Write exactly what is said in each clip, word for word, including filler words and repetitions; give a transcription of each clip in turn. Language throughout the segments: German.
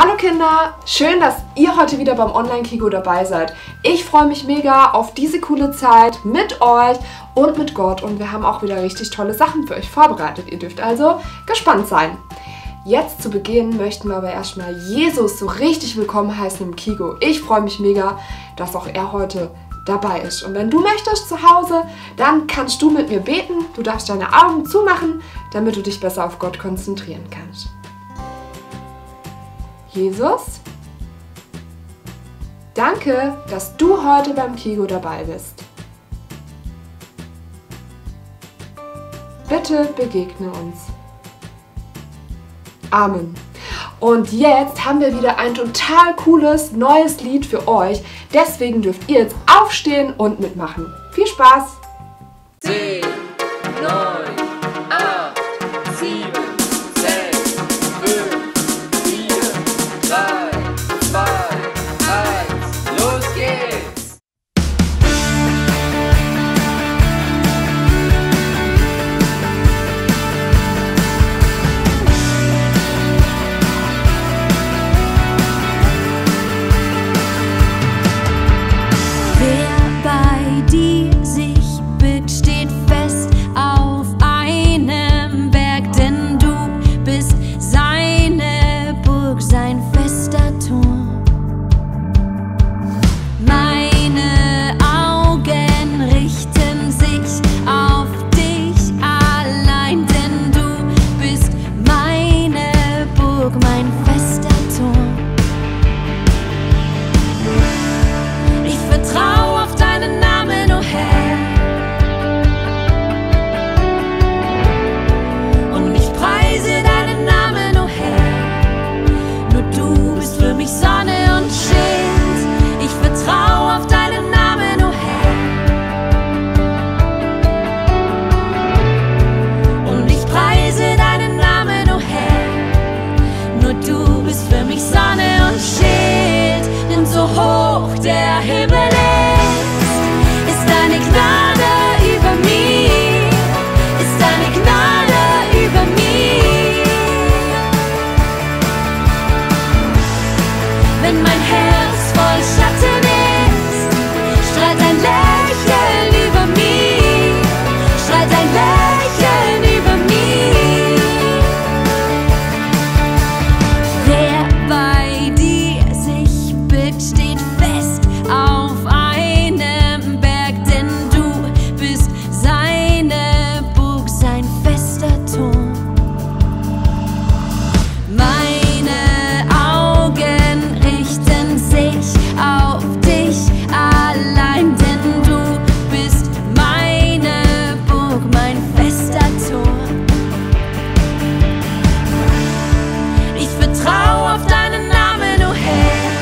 Hallo Kinder, schön, dass ihr heute wieder beim Online-Kigo dabei seid. Ich freue mich mega auf diese coole Zeit mit euch und mit Gott und wir haben auch wieder richtig tolle Sachen für euch vorbereitet. Ihr dürft also gespannt sein. Jetzt zu Beginn möchten wir aber erstmal Jesus so richtig willkommen heißen im Kigo. Ich freue mich mega, dass auch er heute dabei ist. Und wenn du möchtest zu Hause, dann kannst du mit mir beten. Du darfst deine Augen zumachen, damit du dich besser auf Gott konzentrieren kannst. Jesus, danke, dass du heute beim Kigo dabei bist. Bitte begegne uns. Amen. Und jetzt haben wir wieder ein total cooles neues Lied für euch. Deswegen dürft ihr jetzt aufstehen und mitmachen. Viel Spaß! zehn, neun, acht, sieben, sechs, fünf, vier, drei, zwei, eins, los geht's! Wer bei dir sich bückt, steht fest auf einem Berg, denn du bist seine Burg, sein fester Turm. Meine Augen richten sich auf dich allein, denn du bist meine Burg, mein fester Turm. Ich vertraue auf deinen Namen, o Herr, und ich preise deinen Namen, o Herr. Nur du bist für mich Sonne und Schild. Ich vertraue auf deinen Namen, o Herr, und ich preise deinen Namen, o Herr. Nur du bist für mich Sonne und Schild, denn so hoch der Himmel ist, ist deine Gnade über mir, ist deine Gnade über mir. Wenn mein Herz voll Schatten ist, strahlt ein Lächeln über mir, strahlt ein Lächeln über mir. Wer bei dir sich bückt, steht fest auf einem Berg, denn du bist seine Burg, sein fester Turm. Meine Augen richten sich auf dich allein, denn du bist meine Burg, mein fester Turm. Ich vertraue auf deinen Namen, o Herr,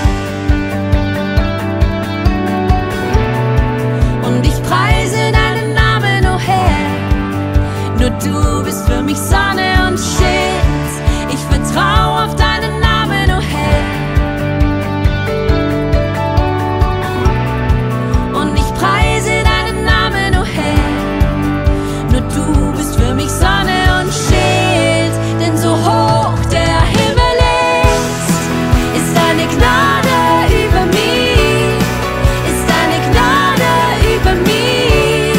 und ich preise deinen Namen, o Herr. Nur du bist für mich Sonne und Schild. Ich vertraue auf deinen Namen, o Herr, und ich preise deinen Namen, o Herr. Nur du bist für mich Sonne und Schild, denn so hoch der Himmel ist, ist deine Gnade über mir, ist deine Gnade über mir.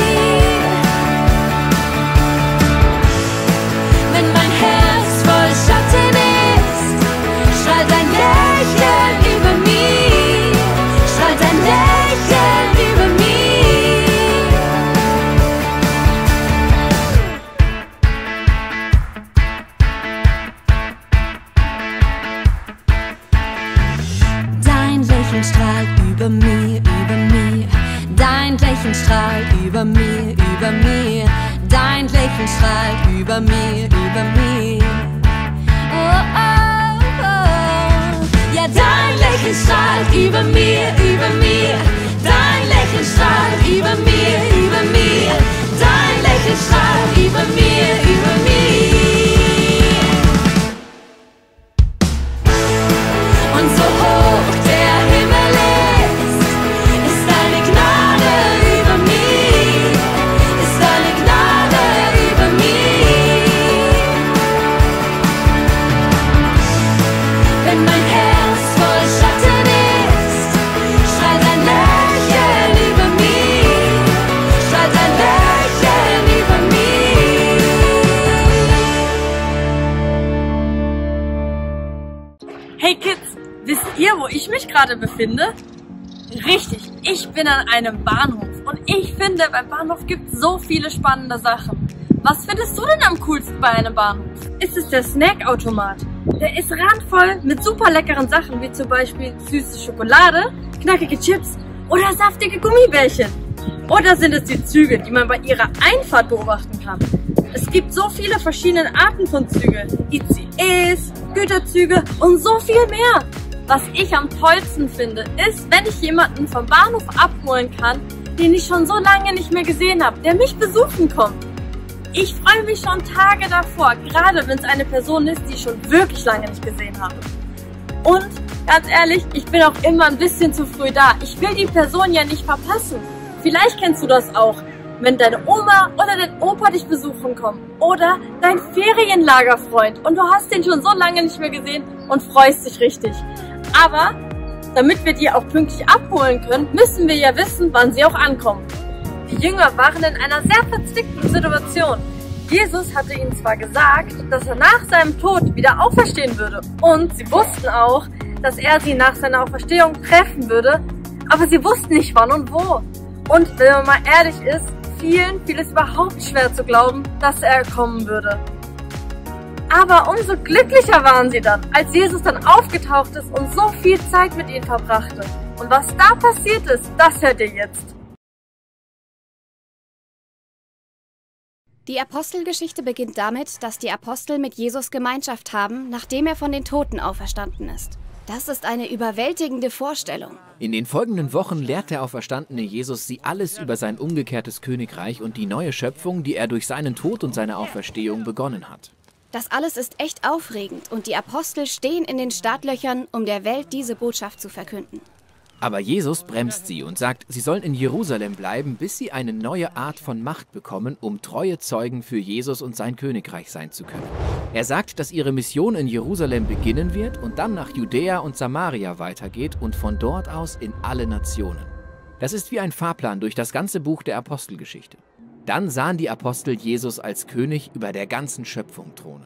Wenn mein Herz voll Schatten ist, strahlt ein Lächeln über mir, strahlt ein Lächeln über mir. Dein Lächeln strahlt über mir, über mir. Dein Lächeln strahlt über mir, über mir. Dein Lächeln strahlt über mir, über mir. Oh, oh, oh. Ja, dein Lächeln strahlt über mir, über mir. Dein Lächeln strahlt über mir, über mir. Dein Lächeln strahlt über mir, über mir. Und so hoch der Himmel ist, ist deine Gnade über mir, ist deine Gnade über mir. Wenn mein Herz Hey Kids, wisst ihr, wo ich mich gerade befinde? Richtig, ich bin an einem Bahnhof und ich finde, beim Bahnhof gibt es so viele spannende Sachen. Was findest du denn am coolsten bei einem Bahnhof? Ist es der Snackautomat? Der ist randvoll mit super leckeren Sachen, wie zum Beispiel süße Schokolade, knackige Chips oder saftige Gummibärchen. Oder sind es die Züge, die man bei ihrer Einfahrt beobachten kann? Es gibt so viele verschiedene Arten von Zügen, I C Es, Güterzüge und so viel mehr. Was ich am tollsten finde, ist, wenn ich jemanden vom Bahnhof abholen kann, den ich schon so lange nicht mehr gesehen habe, der mich besuchen kommt. Ich freue mich schon Tage davor, gerade wenn es eine Person ist, die ich schon wirklich lange nicht gesehen habe. Und ganz ehrlich, ich bin auch immer ein bisschen zu früh da. Ich will die Person ja nicht verpassen. Vielleicht kennst du das auch, wenn deine Oma oder dein Opa dich besuchen kommen. Oder dein Ferienlagerfreund und du hast den schon so lange nicht mehr gesehen und freust dich richtig. Aber damit wir die auch pünktlich abholen können, müssen wir ja wissen, wann sie auch ankommen. Die Jünger waren in einer sehr verzwickten Situation. Jesus hatte ihnen zwar gesagt, dass er nach seinem Tod wieder auferstehen würde. Und sie wussten auch, dass er sie nach seiner Auferstehung treffen würde. Aber sie wussten nicht wann und wo. Und wenn man mal ehrlich ist, vielen fiel es überhaupt schwer zu glauben, dass er kommen würde. Aber umso glücklicher waren sie dann, als Jesus dann aufgetaucht ist und so viel Zeit mit ihnen verbrachte. Und was da passiert ist, das hört ihr jetzt. Die Apostelgeschichte beginnt damit, dass die Apostel mit Jesus Gemeinschaft haben, nachdem er von den Toten auferstanden ist. Das ist eine überwältigende Vorstellung. In den folgenden Wochen lehrt der auferstandene Jesus sie alles über sein umgekehrtes Königreich und die neue Schöpfung, die er durch seinen Tod und seine Auferstehung begonnen hat. Das alles ist echt aufregend und die Apostel stehen in den Startlöchern, um der Welt diese Botschaft zu verkünden. Aber Jesus bremst sie und sagt, sie sollen in Jerusalem bleiben, bis sie eine neue Art von Macht bekommen, um treue Zeugen für Jesus und sein Königreich sein zu können. Er sagt, dass ihre Mission in Jerusalem beginnen wird und dann nach Judäa und Samaria weitergeht und von dort aus in alle Nationen. Das ist wie ein Fahrplan durch das ganze Buch der Apostelgeschichte. Dann sahen die Apostel Jesus als König über der ganzen Schöpfung thronen.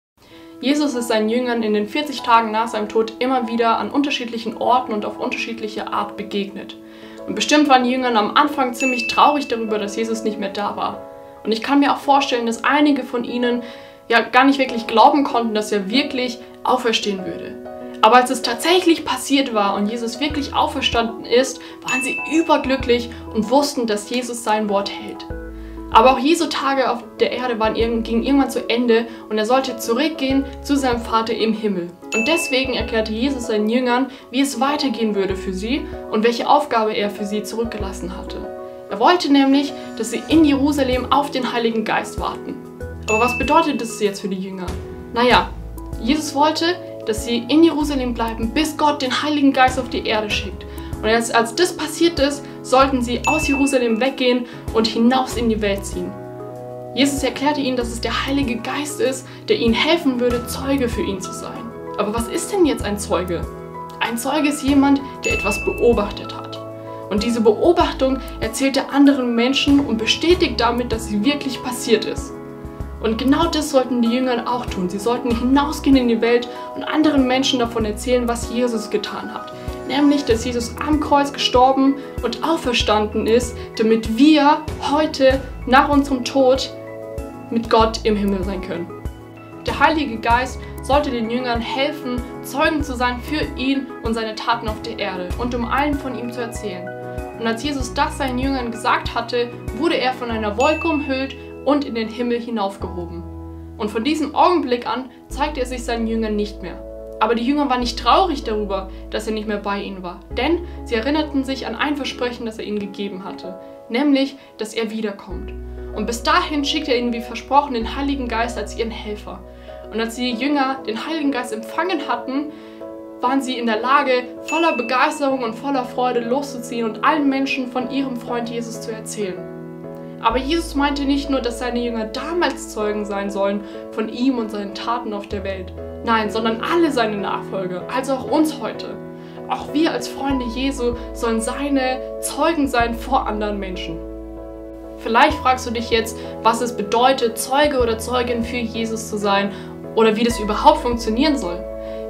Jesus ist seinen Jüngern in den vierzig Tagen nach seinem Tod immer wieder an unterschiedlichen Orten und auf unterschiedliche Art begegnet. Und bestimmt waren die Jünger am Anfang ziemlich traurig darüber, dass Jesus nicht mehr da war. Und ich kann mir auch vorstellen, dass einige von ihnen ja gar nicht wirklich glauben konnten, dass er wirklich auferstehen würde. Aber als es tatsächlich passiert war und Jesus wirklich auferstanden ist, waren sie überglücklich und wussten, dass Jesus sein Wort hält. Aber auch Jesu Tage auf der Erde waren, gingen irgendwann zu Ende und er sollte zurückgehen zu seinem Vater im Himmel. Und deswegen erklärte Jesus seinen Jüngern, wie es weitergehen würde für sie und welche Aufgabe er für sie zurückgelassen hatte. Er wollte nämlich, dass sie in Jerusalem auf den Heiligen Geist warten. Aber was bedeutet das jetzt für die Jünger? Naja, Jesus wollte, dass sie in Jerusalem bleiben, bis Gott den Heiligen Geist auf die Erde schickt. Und als, als das passiert ist, sollten sie aus Jerusalem weggehen und hinaus in die Welt ziehen. Jesus erklärte ihnen, dass es der Heilige Geist ist, der ihnen helfen würde, Zeuge für ihn zu sein. Aber was ist denn jetzt ein Zeuge? Ein Zeuge ist jemand, der etwas beobachtet hat. Und diese Beobachtung erzählt er anderen Menschen und bestätigt damit, dass sie wirklich passiert ist. Und genau das sollten die Jünger auch tun. Sie sollten hinausgehen in die Welt und anderen Menschen davon erzählen, was Jesus getan hat. Nämlich, dass Jesus am Kreuz gestorben und auferstanden ist, damit wir heute nach unserem Tod mit Gott im Himmel sein können. Der Heilige Geist sollte den Jüngern helfen, Zeugen zu sein für ihn und seine Taten auf der Erde und um allen von ihm zu erzählen. Und als Jesus das seinen Jüngern gesagt hatte, wurde er von einer Wolke umhüllt und in den Himmel hinaufgehoben. Und von diesem Augenblick an zeigte er sich seinen Jüngern nicht mehr. Aber die Jünger waren nicht traurig darüber, dass er nicht mehr bei ihnen war, denn sie erinnerten sich an ein Versprechen, das er ihnen gegeben hatte, nämlich, dass er wiederkommt. Und bis dahin schickte er ihnen wie versprochen den Heiligen Geist als ihren Helfer. Und als die Jünger den Heiligen Geist empfangen hatten, waren sie in der Lage, voller Begeisterung und voller Freude loszuziehen und allen Menschen von ihrem Freund Jesus zu erzählen. Aber Jesus meinte nicht nur, dass seine Jünger damals Zeugen sein sollen von ihm und seinen Taten auf der Welt. Nein, sondern alle seine Nachfolger, also auch uns heute. Auch wir als Freunde Jesu sollen seine Zeugen sein vor anderen Menschen. Vielleicht fragst du dich jetzt, was es bedeutet, Zeuge oder Zeugin für Jesus zu sein oder wie das überhaupt funktionieren soll.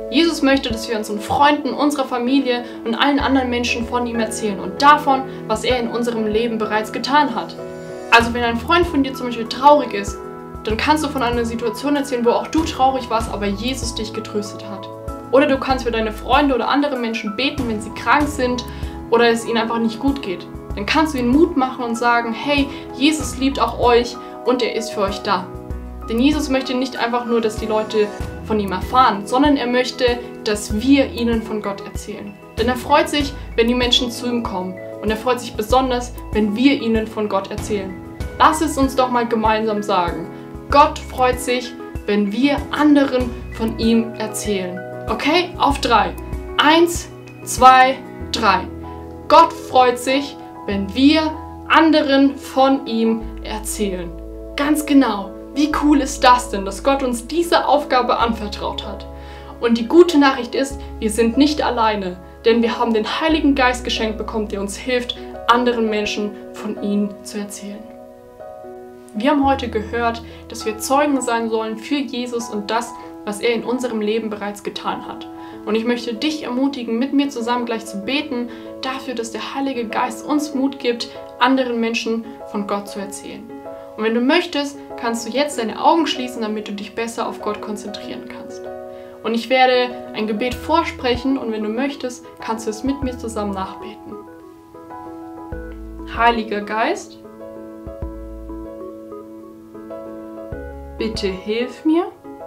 Jesus möchte, dass wir unseren Freunden, unserer Familie und allen anderen Menschen von ihm erzählen und davon, was er in unserem Leben bereits getan hat. Also wenn ein Freund von dir zum Beispiel traurig ist, dann kannst du von einer Situation erzählen, wo auch du traurig warst, aber Jesus dich getröstet hat. Oder du kannst für deine Freunde oder andere Menschen beten, wenn sie krank sind oder es ihnen einfach nicht gut geht. Dann kannst du ihnen Mut machen und sagen, hey, Jesus liebt auch euch und er ist für euch da. Denn Jesus möchte nicht einfach nur, dass die Leute von ihm erfahren, sondern er möchte, dass wir ihnen von Gott erzählen. Denn er freut sich, wenn die Menschen zu ihm kommen. Und er freut sich besonders, wenn wir ihnen von Gott erzählen. Lass es uns doch mal gemeinsam sagen. Gott freut sich, wenn wir anderen von ihm erzählen. Okay? Auf drei. Eins, zwei, drei. Gott freut sich, wenn wir anderen von ihm erzählen. Ganz genau. Wie cool ist das denn, dass Gott uns diese Aufgabe anvertraut hat? Und die gute Nachricht ist, wir sind nicht alleine, denn wir haben den Heiligen Geist geschenkt bekommen, der uns hilft, anderen Menschen von ihm zu erzählen. Wir haben heute gehört, dass wir Zeugen sein sollen für Jesus und das, was er in unserem Leben bereits getan hat. Und ich möchte dich ermutigen, mit mir zusammen gleich zu beten, dafür, dass der Heilige Geist uns Mut gibt, anderen Menschen von Gott zu erzählen. Und wenn du möchtest, kannst du jetzt deine Augen schließen, damit du dich besser auf Gott konzentrieren kannst. Und ich werde ein Gebet vorsprechen und wenn du möchtest, kannst du es mit mir zusammen nachbeten. Heiliger Geist, bitte hilf mir,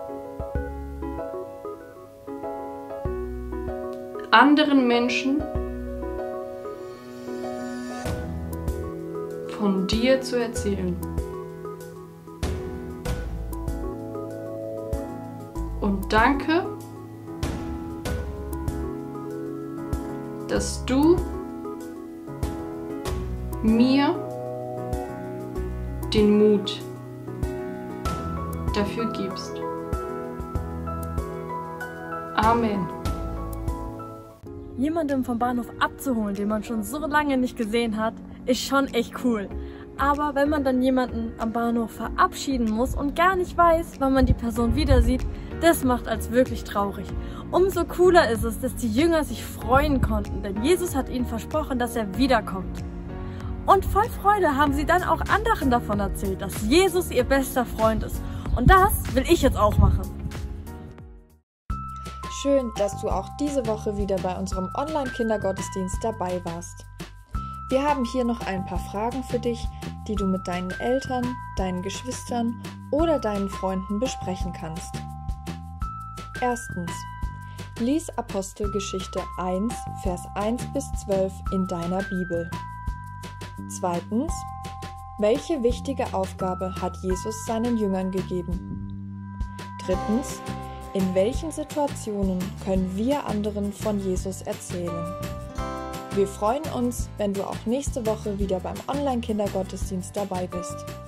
anderen Menschen von dir zu erzählen. Und danke, dass du mir den Mut dafür gibst. Amen. Jemanden vom Bahnhof abzuholen, den man schon so lange nicht gesehen hat, ist schon echt cool. Aber wenn man dann jemanden am Bahnhof verabschieden muss und gar nicht weiß, wann man die Person wieder sieht, das macht als wirklich traurig. Umso cooler ist es, dass die Jünger sich freuen konnten, denn Jesus hat ihnen versprochen, dass er wiederkommt. Und voll Freude haben sie dann auch anderen davon erzählt, dass Jesus ihr bester Freund ist. Und das will ich jetzt auch machen. Schön, dass du auch diese Woche wieder bei unserem Online-Kindergottesdienst dabei warst. Wir haben hier noch ein paar Fragen für dich, die du mit deinen Eltern, deinen Geschwistern oder deinen Freunden besprechen kannst. Erstens. Lies Apostelgeschichte eins, Vers eins bis zwölf in deiner Bibel. Zweitens. Welche wichtige Aufgabe hat Jesus seinen Jüngern gegeben? Drittens. In welchen Situationen können wir anderen von Jesus erzählen? Wir freuen uns, wenn du auch nächste Woche wieder beim Online-Kindergottesdienst dabei bist.